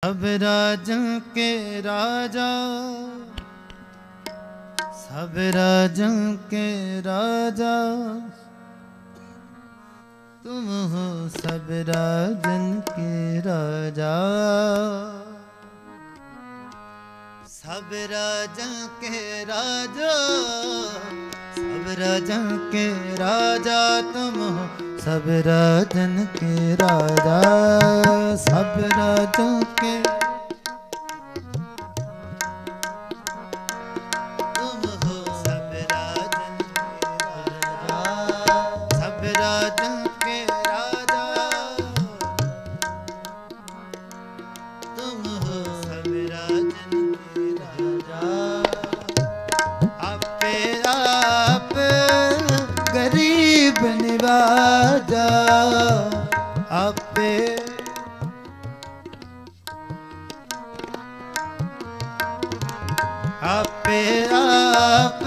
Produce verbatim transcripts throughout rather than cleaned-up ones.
सब राजों के राजा, सब राजों के राजा, तुम हो सब राजन के राजा। सब राजों के राजा, सब राजों के राजा, तुम हो सब राजन के राजा। सब राजों के तुम हो सब राजन के राजा। सब राजों के राजा, तुम हो सब राजन के राजा। आपे आप गरीब निवाजा, आपे आपे आप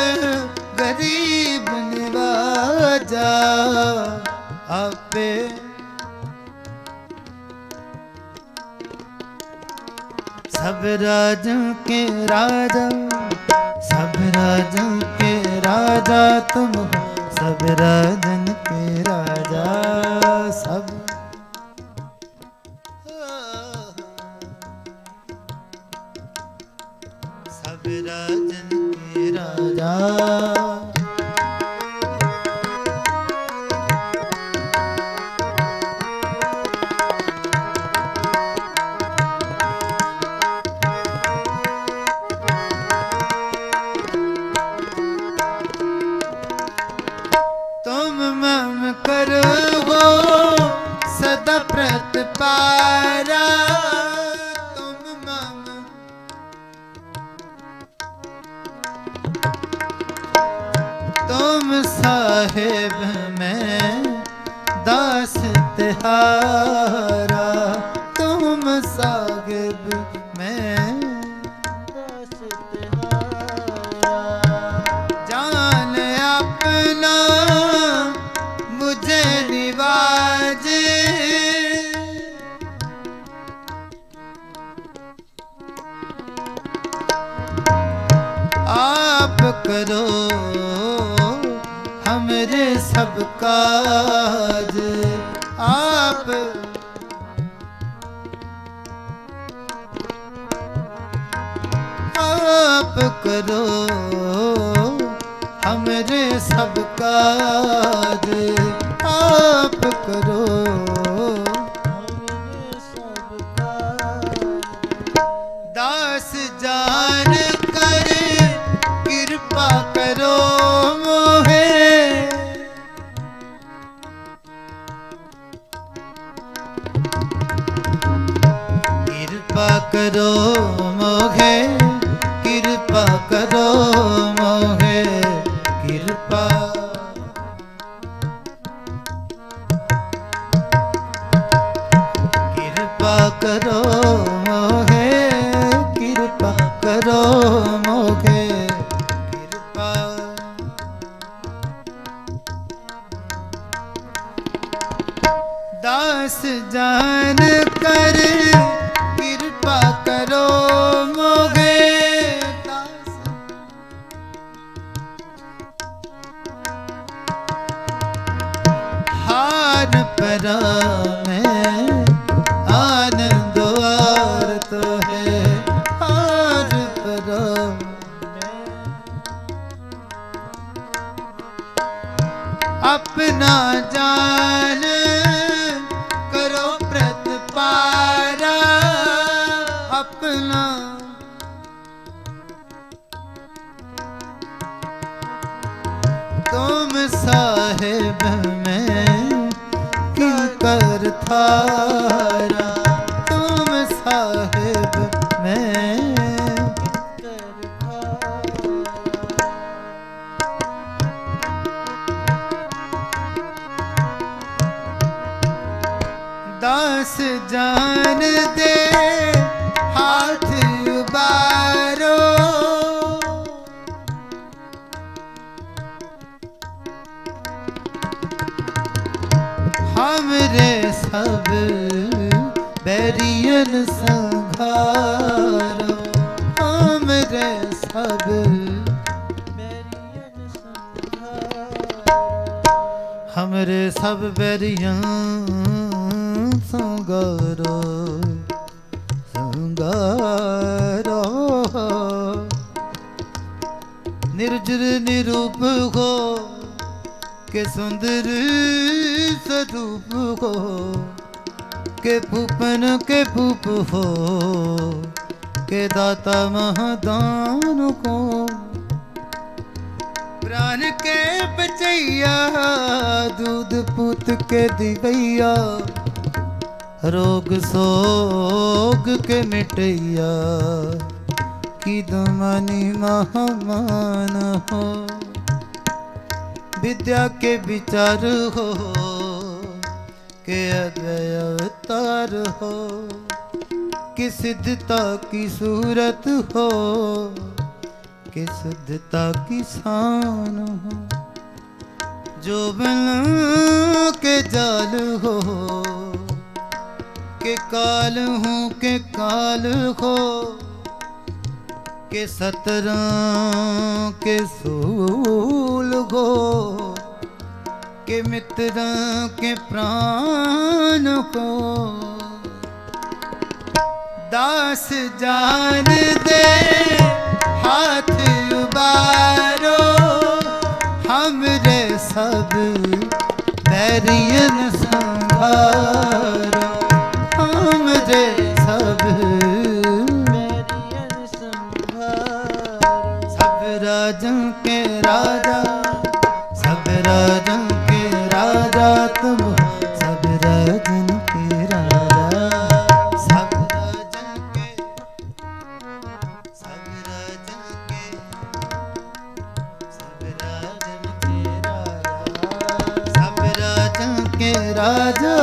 गरीब निवाजा। आपे सब राजों के राजा, सब राजों के राजा, तुम हो सब राजन के राजा। सब सब राजन के राजा। सदा प्रतिपारा, तुम मम तुम साहिब में दास तिहारा। तुम साहिब में दास तिहारा। जान अपना मुझे निवाजे, आप करो हमरे सब काज। आप आप करो हमरे सब काज। आप करो हमरे सब काज। दास जान कर कृपा करो मोहे, कृपा करो मोहे, कृपा करो मोहे, कृपा कृपा करो मोहे, कृपा करो मोहे, कृपा। दास जान कर कृपा करो मोहे। दास हार परा में आनंद द्वार तो है। हार परा में अपना जान करो प्रतिपारा। अपना तुम साहिब में किंकर थारा। तुम साहिब में किंकर थारा। दास जान दे हाथ संघारो हमरे सब हमरे सब बैरियन संगारो संगारो निर्जर निरूप हो के सुंदर स्वरूप हो के भूपन के भूप हो के दाता महादान को प्राण के बचैया दूध पूत के दिवैया रोग सोग के मिटैया की दमनी महामान हो विद्या के विचार हो के अद्वय अवतार हो कि सिद्धता की सूरत हो कि शुद्धता की शान हो जो बन के जाल हो के काल हो के काल हो के सतरां के सूल हो के मित्रां के प्राण को दास जान दे हाथ उबारो हमरे सब बैरियन संघारो हमरे सब बैरियन संघारो सब राजन के राजा सब राजन के राजा तुम सब राजन के राजा सब राजन के सब राजन के सब राजन के राजा सब राजन के राजा